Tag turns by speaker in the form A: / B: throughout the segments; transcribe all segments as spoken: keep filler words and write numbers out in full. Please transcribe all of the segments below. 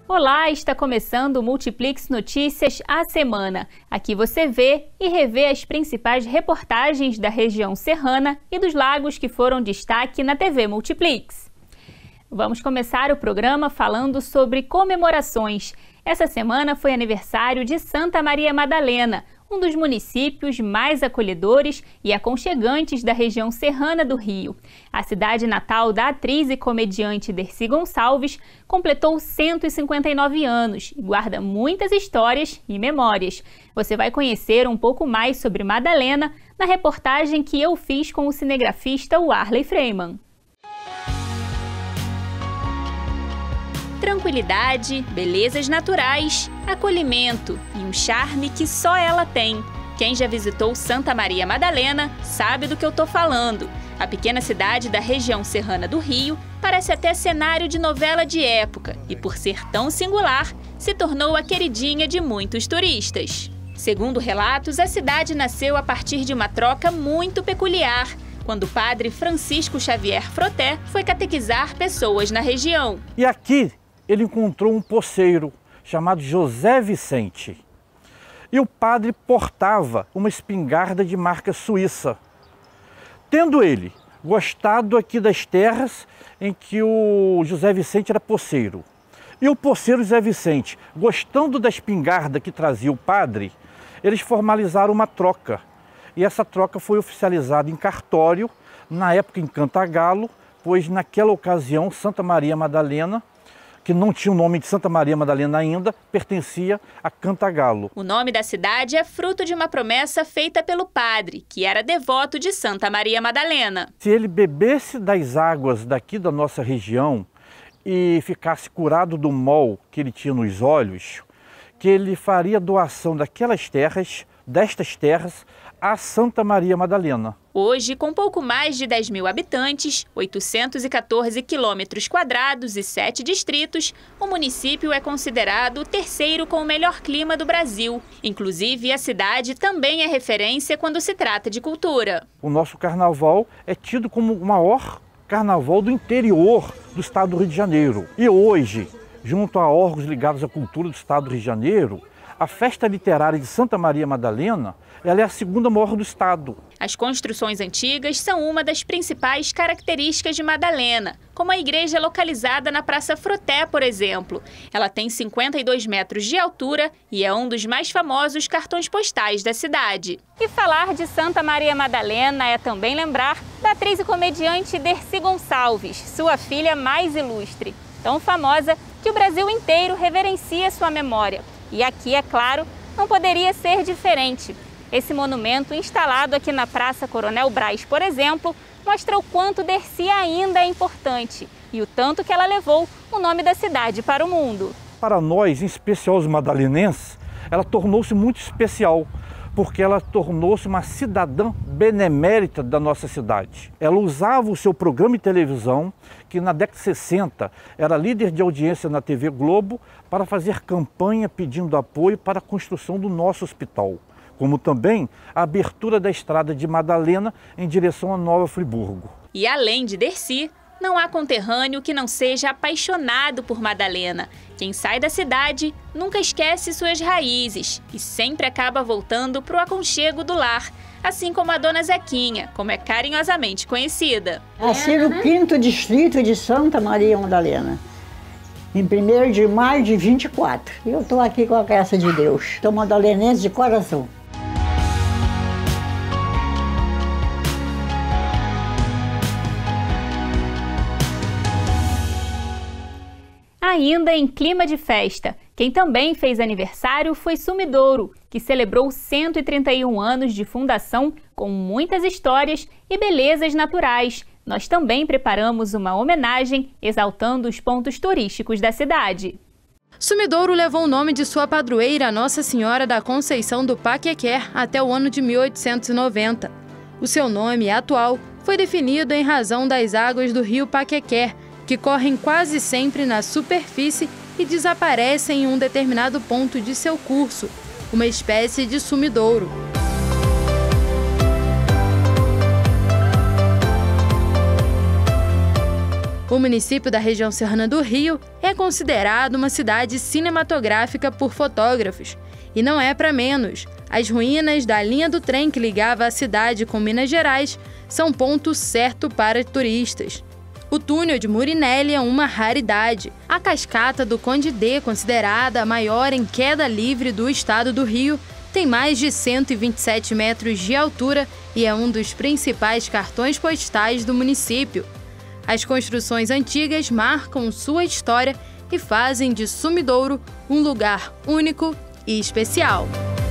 A: Olá, está começando o Multiplix Notícias à Semana. Aqui você vê e revê as principais reportagens da região serrana e dos lagos que foram destaque na T V Multiplix. Vamos começar o programa falando sobre comemorações. Essa semana foi aniversário de Santa Maria Madalena, um dos municípios mais acolhedores e aconchegantes da região serrana do Rio. A cidade natal da atriz e comediante Dercy Gonçalves completou cento e cinquenta e nove anos e guarda muitas histórias e memórias. Você vai conhecer um pouco mais sobre Madalena na reportagem que eu fiz com o cinegrafista Warley Freeman. Tranquilidade, belezas naturais, acolhimento e um charme que só ela tem. Quem já visitou Santa Maria Madalena sabe do que eu tô falando. A pequena cidade da região serrana do Rio parece até cenário de novela de época e, por ser tão singular, se tornou a queridinha de muitos turistas. Segundo relatos, a cidade nasceu a partir de uma troca muito peculiar, quando o padre Francisco Xavier Froté foi catequizar pessoas na região.
B: E aqui ele encontrou um poceiro chamado José Vicente. E o padre portava uma espingarda de marca suíça. Tendo ele gostado aqui das terras em que o José Vicente era poceiro, e o poceiro José Vicente, gostando da espingarda que trazia o padre, eles formalizaram uma troca. E essa troca foi oficializada em cartório, na época em Cantagalo, pois naquela ocasião Santa Maria Madalena, que não tinha o nome de Santa Maria Madalena ainda, pertencia a Cantagalo.
A: O nome da cidade é fruto de uma promessa feita pelo padre, que era devoto de Santa Maria Madalena.
B: Se ele bebesse das águas daqui da nossa região e ficasse curado do mal que ele tinha nos olhos, que ele faria doação daquelas terras, destas terras, a Santa Maria Madalena.
A: Hoje, com pouco mais de dez mil habitantes, oitocentos e quatorze quilômetros quadrados e sete distritos, o município é considerado o terceiro com o melhor clima do Brasil. Inclusive, a cidade também é referência quando se trata de cultura.
B: O nosso carnaval é tido como o maior carnaval do interior do estado do Rio de Janeiro. E hoje, junto a órgãos ligados à cultura do estado do Rio de Janeiro, a Festa Literária de Santa Maria Madalena, ela é a segunda maior do estado.
A: As construções antigas são uma das principais características de Madalena, como a igreja localizada na Praça Froté, por exemplo. Ela tem cinquenta e dois metros de altura e é um dos mais famosos cartões postais da cidade. E falar de Santa Maria Madalena é também lembrar da atriz e comediante Dercy Gonçalves, sua filha mais ilustre, tão famosa que o Brasil inteiro reverencia sua memória. E aqui, é claro, não poderia ser diferente. Esse monumento, instalado aqui na Praça Coronel Brás, por exemplo, mostra o quanto Dercy ainda é importante e o tanto que ela levou o nome da cidade para o mundo.
B: Para nós, em especial os madalenenses, ela tornou-se muito especial, porque ela tornou-se uma cidadã benemérita da nossa cidade. Ela usava o seu programa de televisão, que na década de sessenta era líder de audiência na T V Globo, para fazer campanha pedindo apoio para a construção do nosso hospital, como também a abertura da estrada de Madalena em direção a Nova Friburgo.
A: E além de Dercy, não há conterrâneo que não seja apaixonado por Madalena. Quem sai da cidade nunca esquece suas raízes e sempre acaba voltando para o aconchego do lar, assim como a Dona Zequinha, como é carinhosamente conhecida.
C: Nasci no quinto distrito de Santa Maria Madalena, em primeiro de maio de vinte e quatro. Eu estou aqui com a graça de Deus. Estou madalenense de coração.
A: Ainda em clima de festa, quem também fez aniversário foi Sumidouro, que celebrou cento e trinta e um anos de fundação com muitas histórias e belezas naturais. Nós também preparamos uma homenagem exaltando os pontos turísticos da cidade.
D: Sumidouro levou o nome de sua padroeira, Nossa Senhora da Conceição do Paquequer, até o ano de mil oitocentos e noventa. O seu nome atual foi definido em razão das águas do rio Paquequer, que correm quase sempre na superfície e desaparecem em um determinado ponto de seu curso, uma espécie de sumidouro. O O município da região serrana do Rio é considerado uma cidade cinematográfica por fotógrafos. E não é para menos. As ruínas da linha do trem que ligava a cidade com Minas Gerais são ponto certo para turistas. O túnel de Murinelli é uma raridade. A cascata do Conde D, considerada a maior em queda livre do estado do Rio, tem mais de cento e vinte e sete metros de altura e é um dos principais cartões postais do município. As construções antigas marcam sua história e fazem de Sumidouro um lugar único e especial.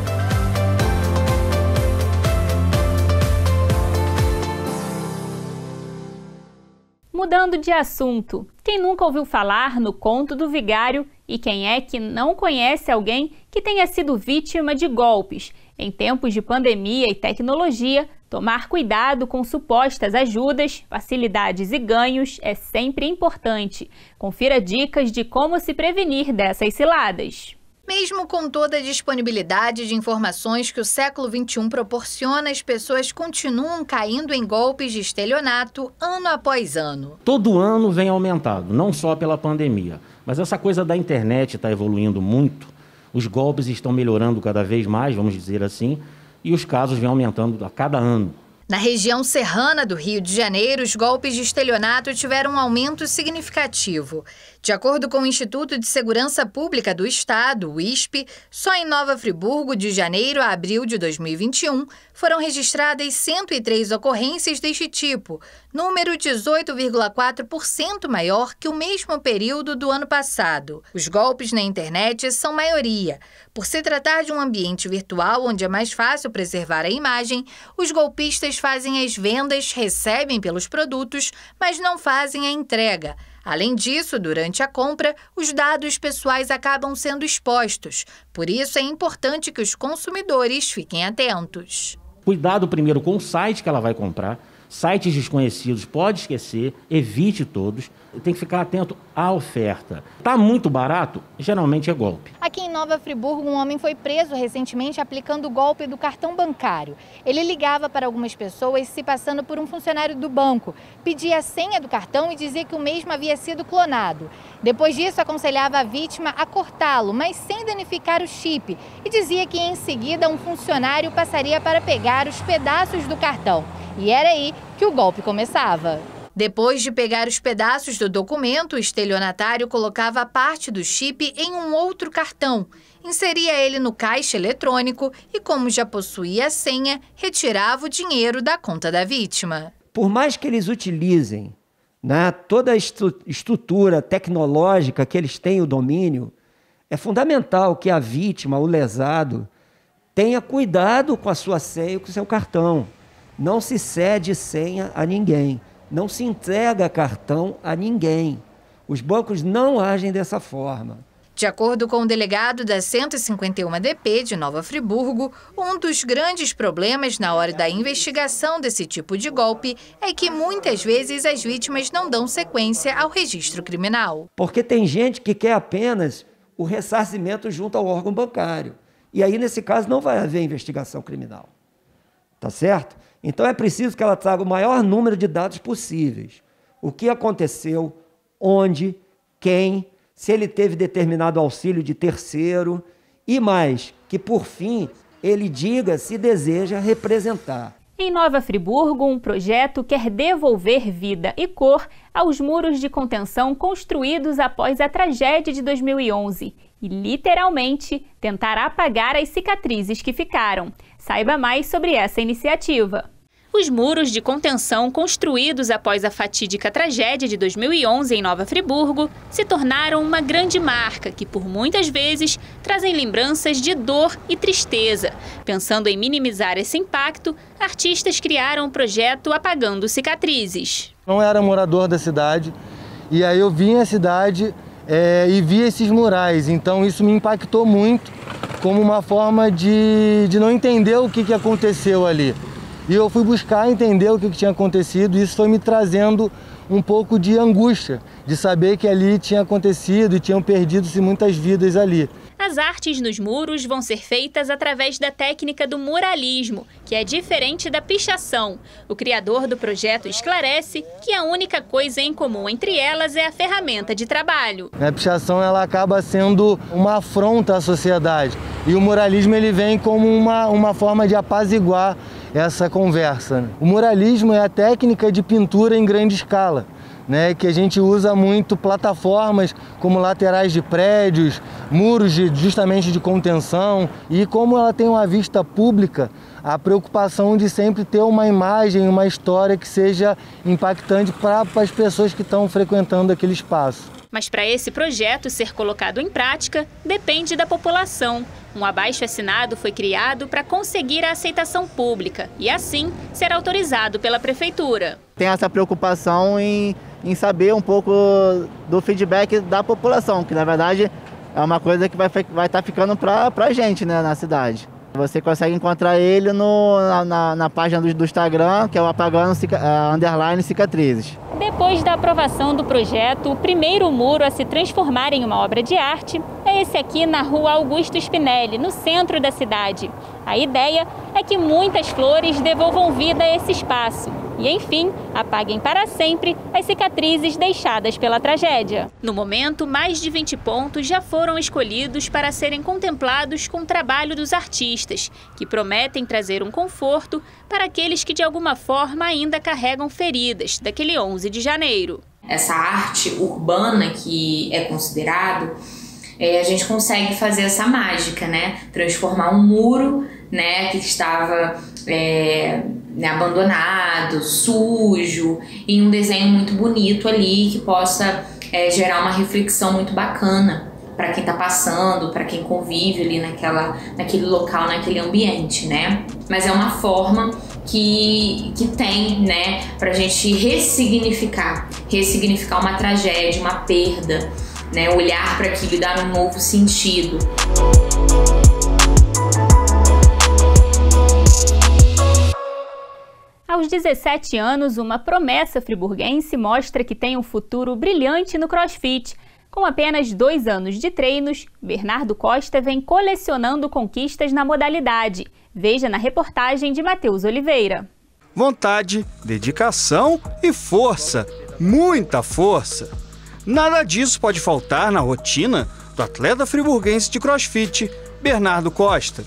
A: Mudando de assunto, quem nunca ouviu falar no Conto do Vigário e quem é que não conhece alguém que tenha sido vítima de golpes? Em tempos de pandemia e tecnologia, tomar cuidado com supostas ajudas, facilidades e ganhos é sempre importante. Confira dicas de como se prevenir dessas ciladas.
E: Mesmo com toda a disponibilidade de informações que o século vinte e um proporciona, as pessoas continuam caindo em golpes de estelionato ano após ano.
F: Todo ano vem aumentado, não só pela pandemia, mas essa coisa da internet está evoluindo muito, os golpes estão melhorando cada vez mais, vamos dizer assim, e os casos vêm aumentando a cada ano.
E: Na região serrana do Rio de Janeiro, os golpes de estelionato tiveram um aumento significativo. De acordo com o Instituto de Segurança Pública do Estado, o I S P, só em Nova Friburgo, de janeiro a abril de dois mil e vinte e um, foram registradas cento e três ocorrências deste tipo, número dezoito vírgula quatro por cento maior que o mesmo período do ano passado. Os golpes na internet são maioria. Por se tratar de um ambiente virtual onde é mais fácil preservar a imagem, os golpistas fazem as vendas, recebem pelos produtos, mas não fazem a entrega. Além disso, durante a compra, os dados pessoais acabam sendo expostos. Por isso, é importante que os consumidores fiquem atentos.
F: Cuidado primeiro com o site que ela vai comprar. Sites desconhecidos, pode esquecer, evite todos. Tem que ficar atento à oferta. Está muito barato? Geralmente é golpe.
G: Aqui em Nova Friburgo, um homem foi preso recentemente aplicando o golpe do cartão bancário. Ele ligava para algumas pessoas se passando por um funcionário do banco, pedia a senha do cartão e dizia que o mesmo havia sido clonado. Depois disso, aconselhava a vítima a cortá-lo, mas sem danificar o chip, e dizia que em seguida um funcionário passaria para pegar os pedaços do cartão. E era aí que o golpe começava.
E: Depois de pegar os pedaços do documento, o estelionatário colocava parte do chip em um outro cartão, inseria ele no caixa eletrônico e, como já possuía a senha, retirava o dinheiro da conta da vítima.
H: Por mais que eles utilizem, né, toda a estrutura tecnológica que eles têm o domínio, é fundamental que a vítima, o lesado, tenha cuidado com a sua senha e com o seu cartão. Não se cede senha a ninguém. Não se entrega cartão a ninguém. Os bancos não agem dessa forma.
E: De acordo com o delegado da cento e cinquenta e um D P de Nova Friburgo, um dos grandes problemas na hora da investigação desse tipo de golpe é que muitas vezes as vítimas não dão sequência ao registro criminal.
H: Porque tem gente que quer apenas o ressarcimento junto ao órgão bancário. E aí, nesse caso, não vai haver investigação criminal. Tá certo? Então é preciso que ela traga o maior número de dados possíveis. O que aconteceu, onde, quem, se ele teve determinado auxílio de terceiro e mais, que por fim ele diga se deseja representar.
A: Em Nova Friburgo, um projeto quer devolver vida e cor aos muros de contenção construídos após a tragédia de dois mil e onze e, literalmente, tentar apagar as cicatrizes que ficaram. Saiba mais sobre essa iniciativa. Os muros de contenção construídos após a fatídica tragédia de dois mil e onze em Nova Friburgo se tornaram uma grande marca que, por muitas vezes, trazem lembranças de dor e tristeza. Pensando em minimizar esse impacto, artistas criaram o projeto Apagando Cicatrizes.
I: Não era morador da cidade e aí eu vim à cidade é, e vi esses murais, então isso me impactou muito como uma forma de, de não entender o que, que aconteceu ali. E eu fui buscar entender o que tinha acontecido e isso foi me trazendo um pouco de angústia, de saber que ali tinha acontecido e tinham perdido-se muitas vidas ali.
A: As artes nos muros vão ser feitas através da técnica do muralismo, que é diferente da pichação. O criador do projeto esclarece que a única coisa em comum entre elas é a ferramenta de trabalho.
I: A pichação ela acaba sendo uma afronta à sociedade e o muralismo ele vem como uma, uma forma de apaziguar essa conversa. O muralismo é a técnica de pintura em grande escala, né, que a gente usa muito plataformas como laterais de prédios, muros de, justamente de contenção, e como ela tem uma vista pública, a preocupação de sempre ter uma imagem, uma história que seja impactante para as pessoas que estão frequentando aquele espaço.
A: Mas para esse projeto ser colocado em prática, depende da população. Um abaixo-assinado foi criado para conseguir a aceitação pública e, assim, ser autorizado pela Prefeitura.
J: Tem essa preocupação em, em saber um pouco do feedback da população, que, na verdade, é uma coisa que vai estar vai tá ficando para a gente, né, na cidade. Você consegue encontrar ele no, na, na, na página do, do Instagram, que é o Apagando cica, uh, Underline Cicatrizes.
A: Depois da aprovação do projeto, o primeiro muro a se transformar em uma obra de arte é esse aqui na Rua Augusto Spinelli, no centro da cidade. A ideia é que muitas flores devolvam vida a esse espaço e, enfim, apaguem para sempre as cicatrizes deixadas pela tragédia. No momento, mais de vinte pontos já foram escolhidos para serem contemplados com o trabalho dos artistas, que prometem trazer um conforto para aqueles que de alguma forma ainda carregam feridas daquele onze de janeiro.
K: Essa arte urbana que é considerado, é, a gente consegue fazer essa mágica, né? Transformar um muro, né, que estava é, né, abandonado, sujo, em um desenho muito bonito ali que possa é, gerar uma reflexão muito bacana para quem está passando, para quem convive ali naquela, naquele local, naquele ambiente, né? Mas é uma forma que, que tem, né, para a gente ressignificar, ressignificar uma tragédia, uma perda, né, olhar para aquilo e dar um novo sentido.
A: Aos dezessete anos, uma promessa friburguense mostra que tem um futuro brilhante no CrossFit. Com apenas dois anos de treinos, Bernardo Costa vem colecionando conquistas na modalidade. Veja na reportagem de Matheus Oliveira.
L: Vontade, dedicação e força. Muita força. Nada disso pode faltar na rotina do atleta friburguense de CrossFit, Bernardo Costa.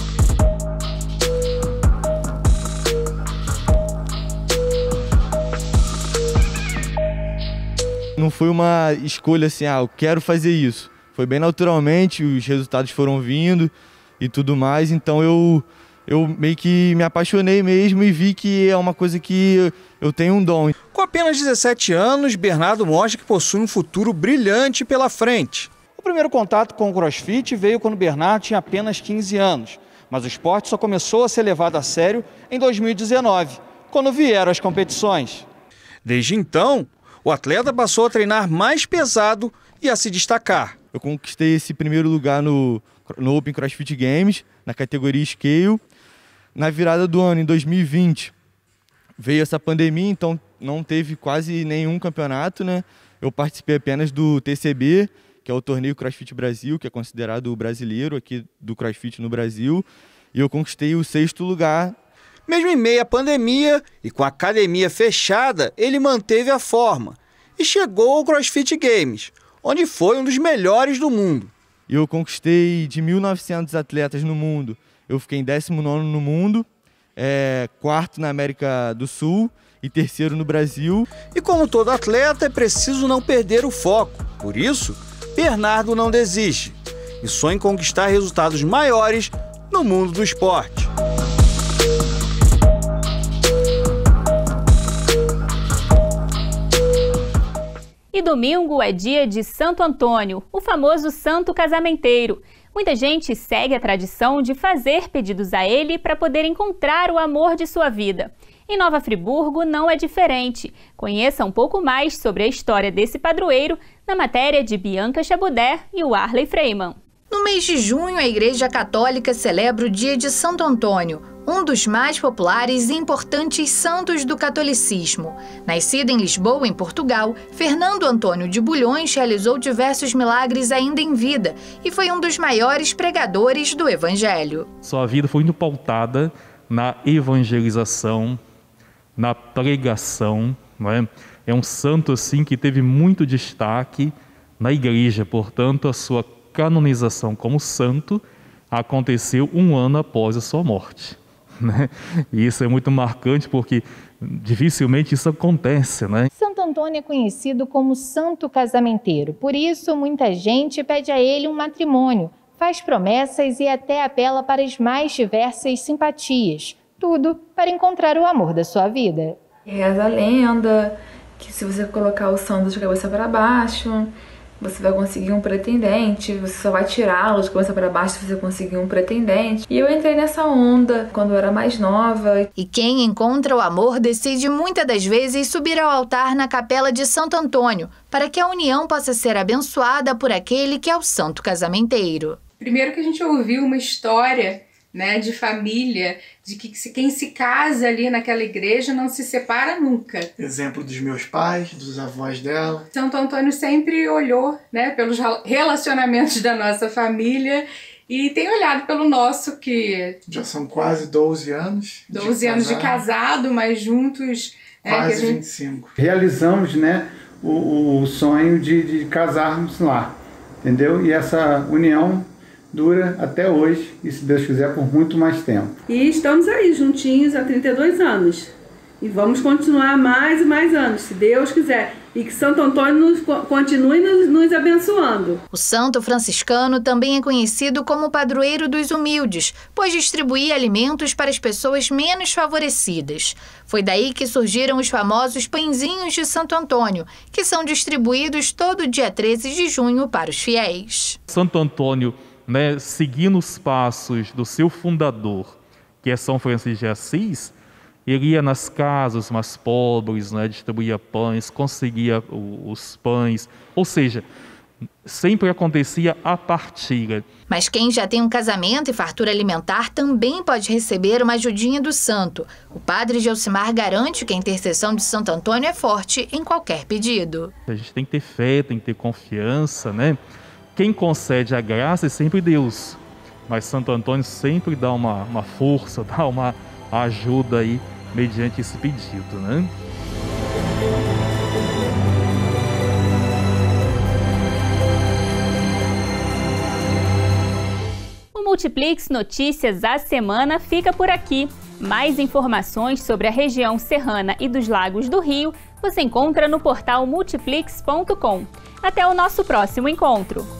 I: Não foi uma escolha assim, ah, eu quero fazer isso. Foi bem naturalmente, os resultados foram vindo e tudo mais, então eu, eu meio que me apaixonei mesmo e vi que é uma coisa que eu tenho um dom.
L: Com apenas dezessete anos, Bernardo mostra que possui um futuro brilhante pela frente. O primeiro contato com o CrossFit veio quando Bernardo tinha apenas quinze anos, mas o esporte só começou a ser levado a sério em dois mil e dezenove, quando vieram as competições. Desde então, o atleta passou a treinar mais pesado e a se destacar.
I: Eu conquistei esse primeiro lugar no, no Open CrossFit Games, na categoria Scale. Na virada do ano, em dois mil e vinte, veio essa pandemia, então não teve quase nenhum campeonato, né? Eu participei apenas do T C B, que é o Torneio CrossFit Brasil, que é considerado o brasileiro aqui do CrossFit no Brasil, e eu conquistei o sexto lugar.
L: Mesmo em meio à pandemia e com a academia fechada, ele manteve a forma e chegou ao CrossFit Games, onde foi um dos melhores do mundo.
I: Eu conquistei de mil e novecentos atletas no mundo, eu fiquei em décimo nono no mundo, é, quarto na América do Sul e terceiro no Brasil.
L: E como todo atleta, é preciso não perder o foco. Por isso, Bernardo não desiste e sonha em conquistar resultados maiores no mundo do esporte.
A: E domingo é dia de Santo Antônio, o famoso santo casamenteiro. Muita gente segue a tradição de fazer pedidos a ele para poder encontrar o amor de sua vida. Em Nova Friburgo não é diferente. Conheça um pouco mais sobre a história desse padroeiro na matéria de Bianca Chabudé e o Arley Freiman.
E: No mês de junho, a Igreja Católica celebra o dia de Santo Antônio, um dos mais populares e importantes santos do catolicismo. Nascido em Lisboa, em Portugal, Fernando Antônio de Bulhões realizou diversos milagres ainda em vida e foi um dos maiores pregadores do Evangelho.
M: Sua vida foi muito pautada na evangelização, na pregação, não é? É um santo assim que teve muito destaque na igreja, portanto a sua canonização como santo aconteceu um ano após a sua morte, né? E isso é muito marcante porque dificilmente isso acontece, né?
G: Santo Antônio é conhecido como santo casamenteiro, por isso muita gente pede a ele um matrimônio, faz promessas e até apela para as mais diversas simpatias, tudo para encontrar o amor da sua vida.
N: Reza a lenda que se você colocar o santo de cabeça para baixo, você vai conseguir um pretendente, você só vai tirá-lo de cabeça para baixo se você conseguir um pretendente. E eu entrei nessa onda quando eu era mais nova.
E: E quem encontra o amor decide muitas das vezes subir ao altar na capela de Santo Antônio, para que a união possa ser abençoada por aquele que é o santo casamenteiro.
O: Primeiro que a gente ouviu uma história, né, de família, de que quem se casa ali naquela igreja não se separa nunca.
P: Exemplo dos meus pais, dos avós dela.
O: Santo Antônio sempre olhou, né, pelos relacionamentos da nossa família e tem olhado pelo nosso, que
P: já são quase doze anos.
O: doze anos de casado, mas juntos...
P: Quase
O: é, que a gente...
P: vinte e cinco.
Q: Realizamos, né, o, o sonho de, de casarmos lá, entendeu? E essa união dura até hoje e, se Deus quiser, por muito mais tempo.
R: E estamos aí juntinhos há trinta e dois anos. E vamos continuar mais e mais anos, se Deus quiser. E que Santo Antônio nos, continue nos, nos abençoando.
E: O santo franciscano também é conhecido como padroeiro dos humildes, pois distribuía alimentos para as pessoas menos favorecidas. Foi daí que surgiram os famosos pãezinhos de Santo Antônio, que são distribuídos todo dia treze de junho para os fiéis.
M: Santo Antônio, né, seguindo os passos do seu fundador, que é São Francisco de Assis, ele ia nas casas mais pobres, né, distribuía pães, conseguia os pães, ou seja, sempre acontecia a partilha.
E: Mas quem já tem um casamento e fartura alimentar também pode receber uma ajudinha do santo. O padre Gelsimar garante que a intercessão de Santo Antônio é forte em qualquer pedido.
M: A gente tem que ter fé, tem que ter confiança, né? Quem concede a graça é sempre Deus, mas Santo Antônio sempre dá uma, uma força, dá uma ajuda aí mediante esse pedido, né?
A: O Multiplix Notícias à Semana fica por aqui. Mais informações sobre a região serrana e dos Lagos do Rio você encontra no portal multiplix ponto com. Até o nosso próximo encontro!